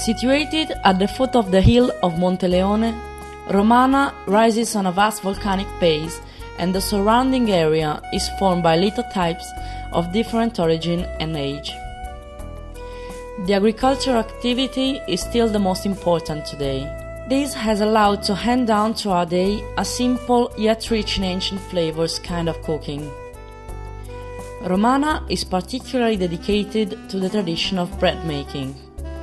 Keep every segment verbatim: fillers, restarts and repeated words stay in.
Situated at the foot of the hill of Monte Leone, Romana rises on a vast volcanic base, and the surrounding area is formed by lithotypes of different origin and age. The agricultural activity is still the most important today. This has allowed to hand down to our day a simple yet rich in ancient flavors kind of cooking. Romana is particularly dedicated to the tradition of bread making.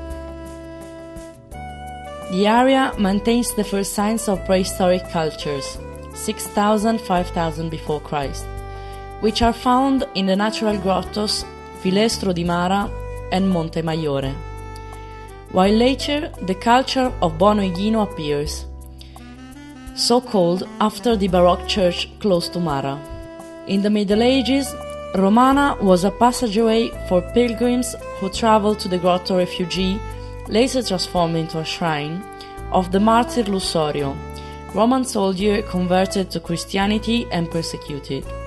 The area maintains the first signs of prehistoric cultures, six thousand to five thousand before Christ, which are found in the natural grottos Filestro di Mara and Monte Maggiore. While later the culture of Bono Igino appears, so called after the Baroque church close to Mara. In the Middle Ages, Romana was a passageway for pilgrims who traveled to the grotto refugee, later transformed into a shrine, of the martyr Lussorio, Roman soldier converted to Christianity and persecuted.